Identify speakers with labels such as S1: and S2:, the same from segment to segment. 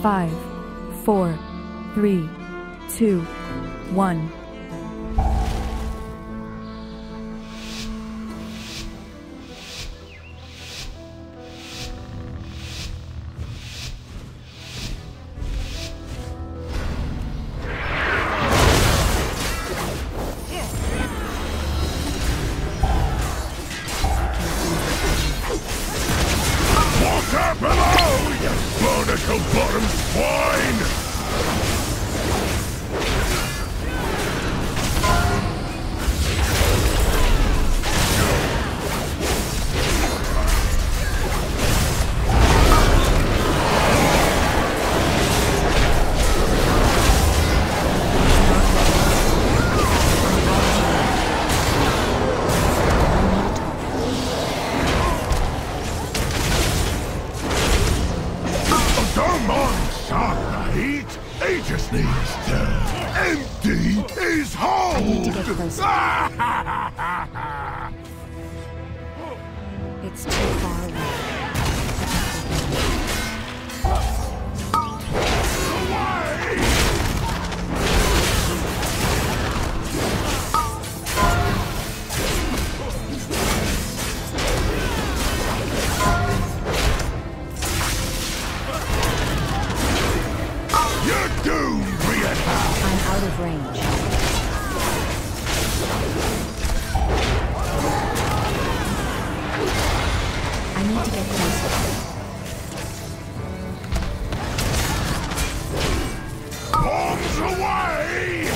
S1: 5, 4, 3, 2, 1.
S2: Water below, you barnacle-bottomed swine! Don't mind Shark the heat. He just needs to empty his hold.
S3: I need to get closer. It's too far away.
S2: You're doomed, Brianna.
S3: I'm out of range. I need to get closer.
S2: Bombs away!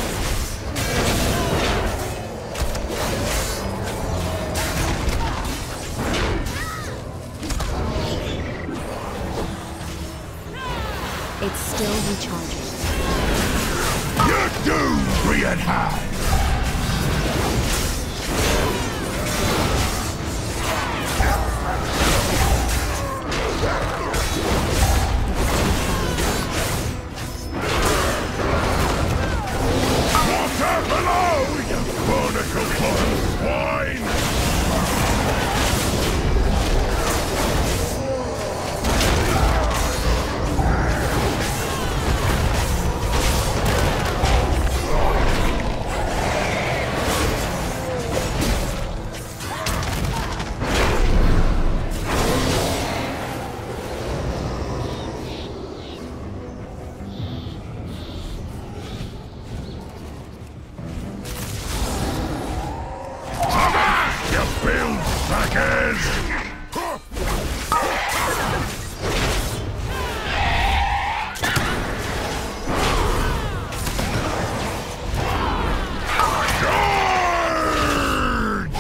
S3: It's still recharging.
S2: You're doomed, Brianna. Water below, you barnacle-bottomed swine! You build suckers! Charge!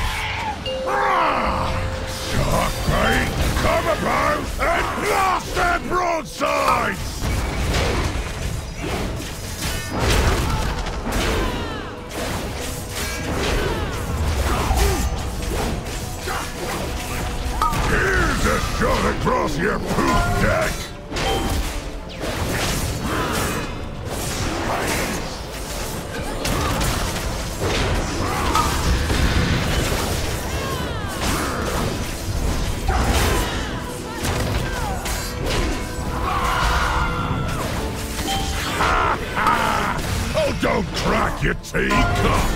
S2: Sharkbait, come about and blast their broadsides! Here's a shot across your poop deck! Ha ha! Oh, don't crack your teacup!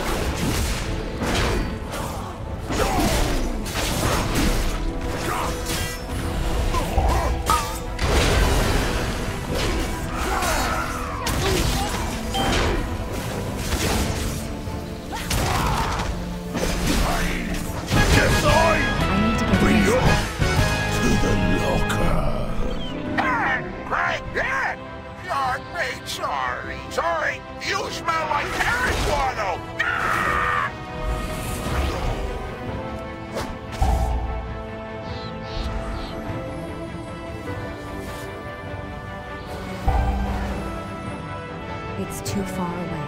S2: Yes,
S3: I need to get
S2: bring you
S3: closer.
S2: to the locker.
S4: Right, Shark mate, sorry. You smell like carrot guano.
S3: It's too far away.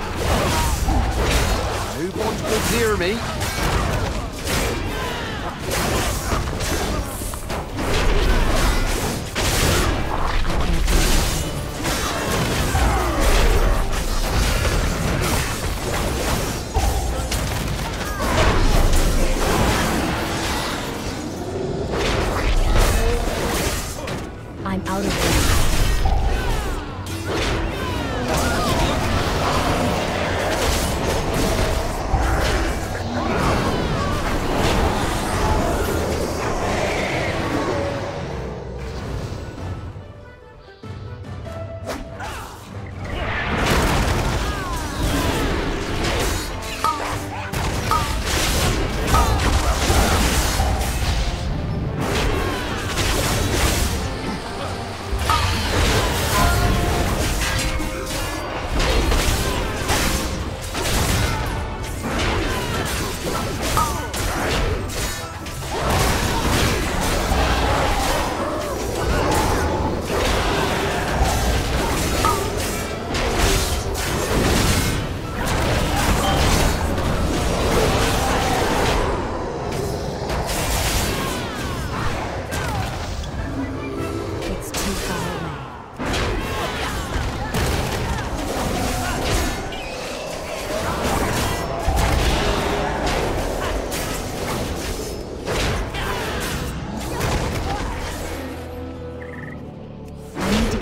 S5: Who wants to hear me?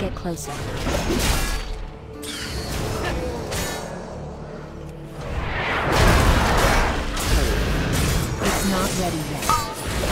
S3: get closer. It's not ready yet.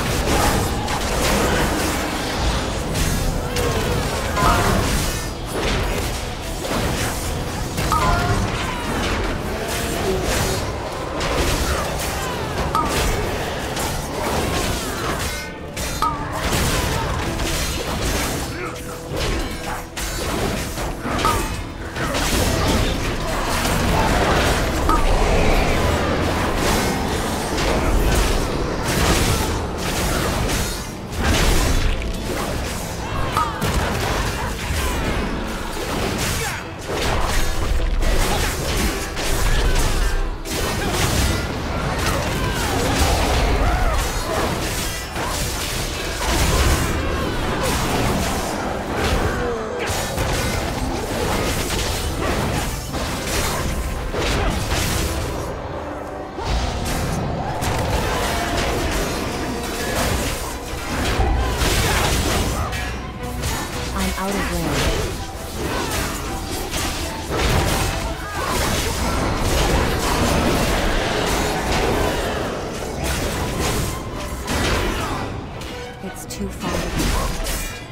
S3: Out of range. It's too far away.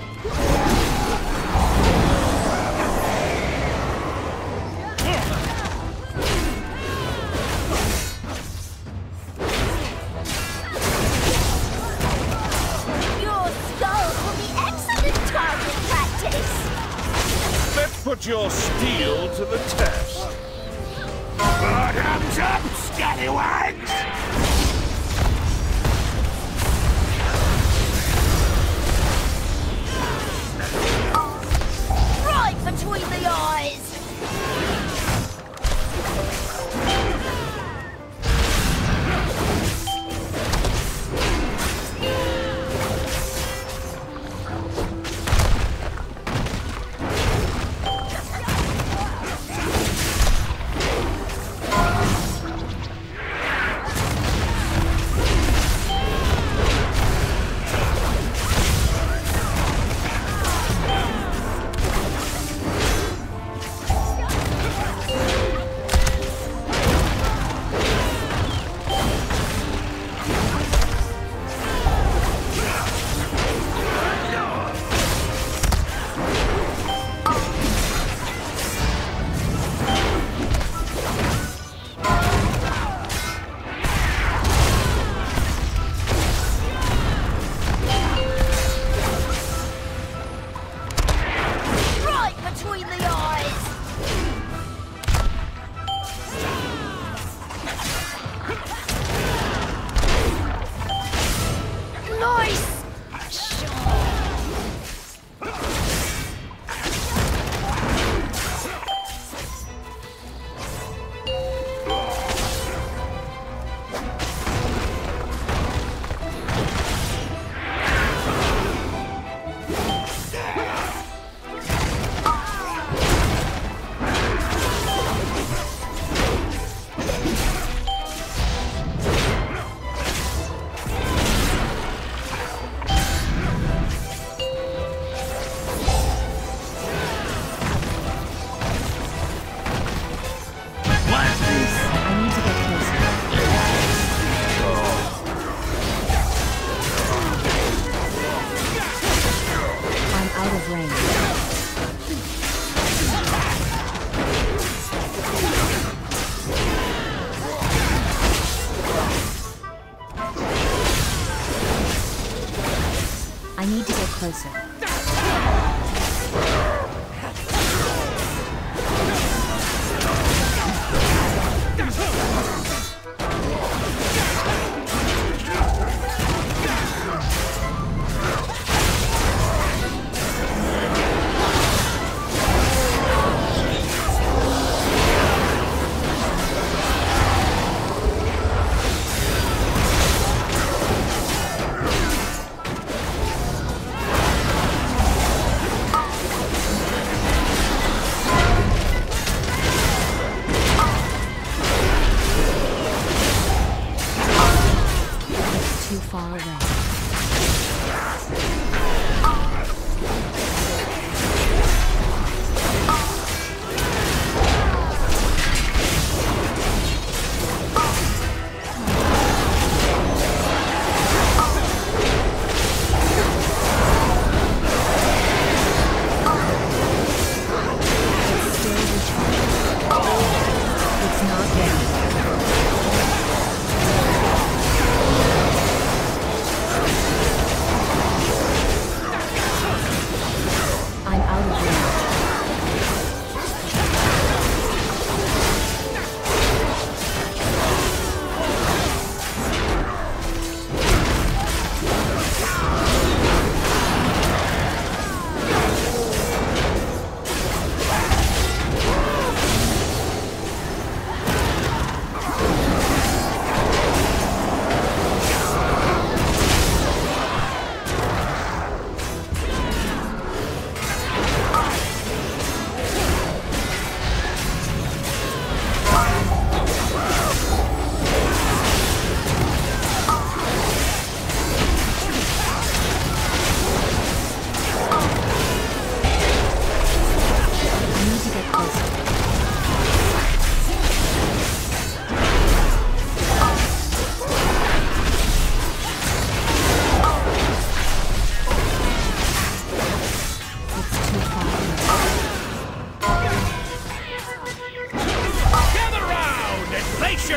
S5: Put your steel to the test.
S2: Bottoms up, scallywags!
S6: Right between the eyes!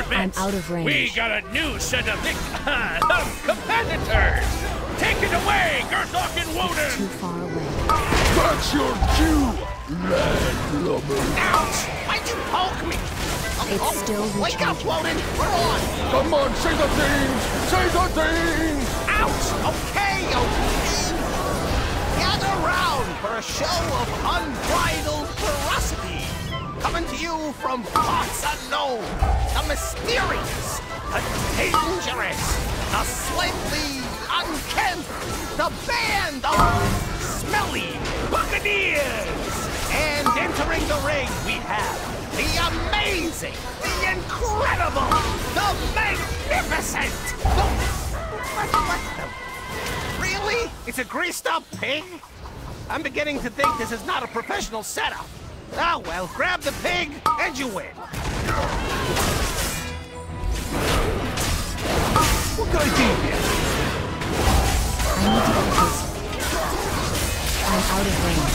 S5: your bets.
S3: I'm out of range.
S5: We got a new set of competitors. Take it away, Gerthok and Woden.
S3: Too far away.
S2: That's your cue, landlubber.
S4: Ouch! Why'd you poke me?
S3: It's still
S4: Wake up,
S3: recharging.
S4: Woden! We're on!
S2: Come on, say the things! Say the things!
S4: Ouch! Okay. Gather round for a show of unbridled ferocity. Coming to you from parts unknown. The mysterious, the dangerous, the slightly unkempt, the band of smelly buccaneers. And entering the ring, we have the amazing, the incredible, the magnificent, Really? It's a greased-up pig? I'm beginning to think this is not a professional setup. Ah, well, grab the pig, and you win. What can I do here?
S3: I need to get closer. I'm out of range.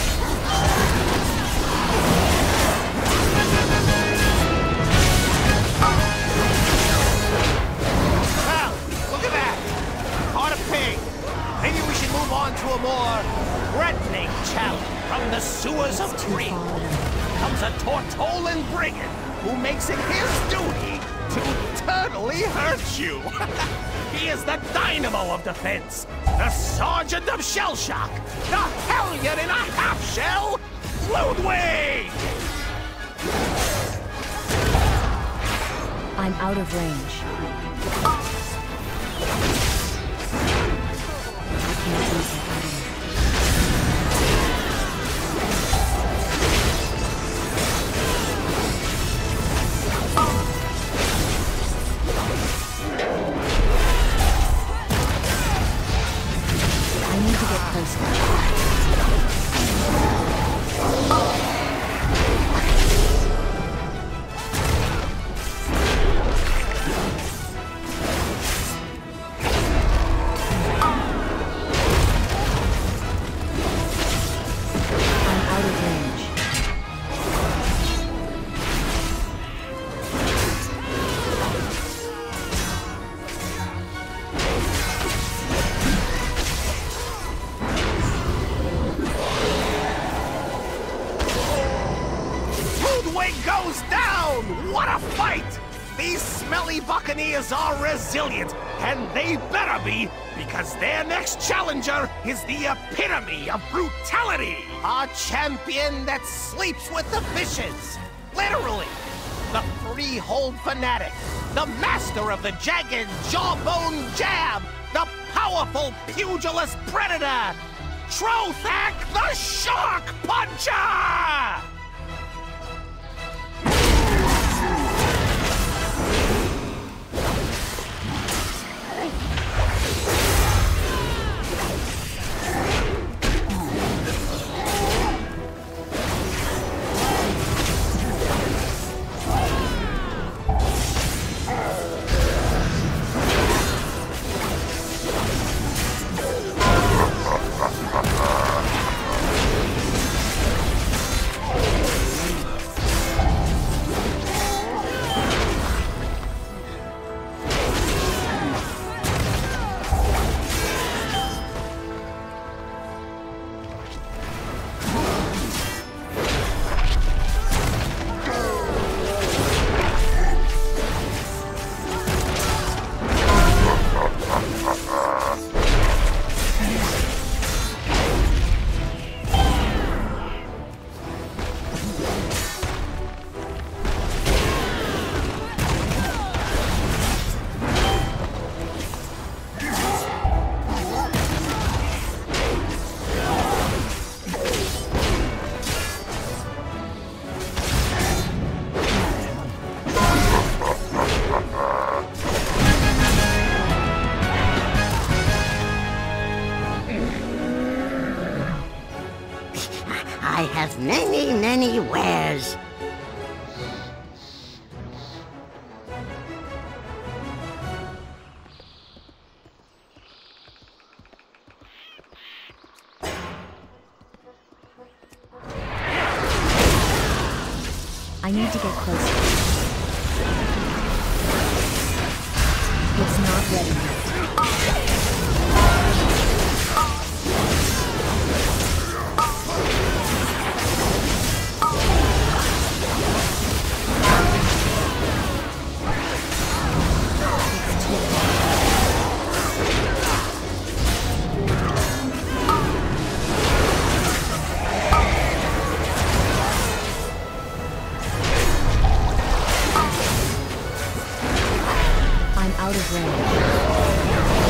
S4: Well, look at that. Caught a pig. Maybe we should move on to a more threatening challenge. From the sewers of Kree comes a Tortolan brigand who makes it his duty to eternally hurt you. He is the dynamo of defense, the sergeant of shell shock, the hellion in a half shell, Ludwig!
S3: I'm out of range. I can't use it anymore. I need to get closer.
S4: Goes down! What a fight! These smelly buccaneers are resilient, and they better be, because their next challenger is the epitome of brutality! A champion that sleeps with the fishes! Literally! The freehold fanatic, the master of the jagged jawbone jab, the powerful pugilist predator, Trothak the Shark Puncher!
S6: I have many, many wares.
S3: I need to get closer. It's not ready yet. I'm out of range.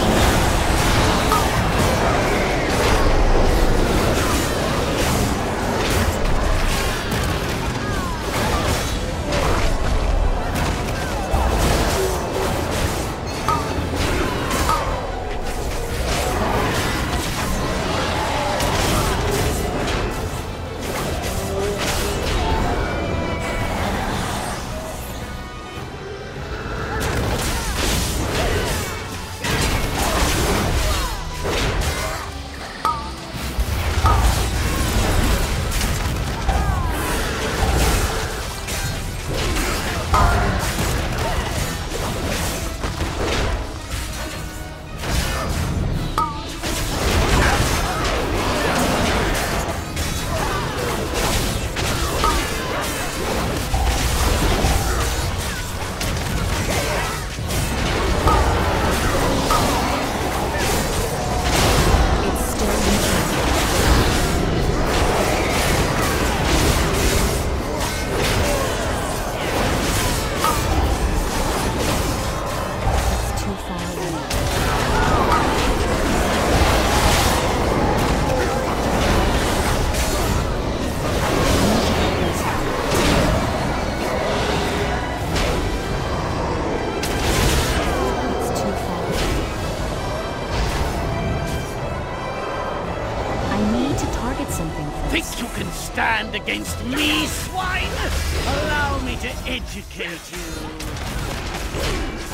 S5: Think you can stand against me, swine? Allow me to educate you.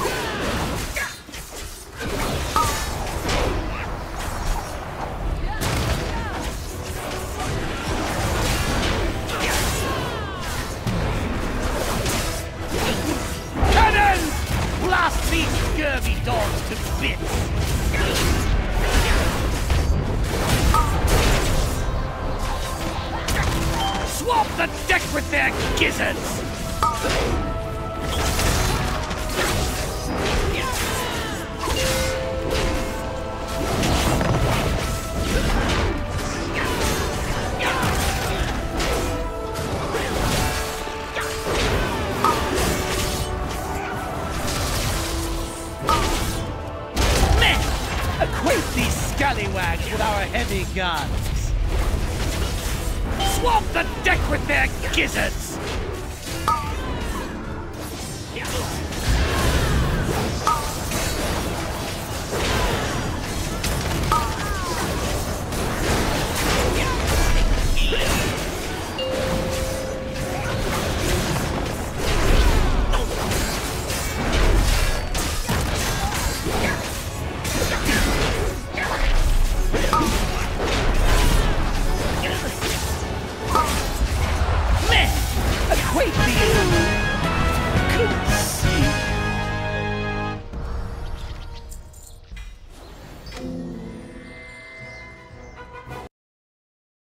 S5: Cannons! Blast these scurvy dogs to bits! Swamp the deck with their gizzards! Men! Acquaint these scallywags with our heavy guns! Swamp the deck with their gizzards!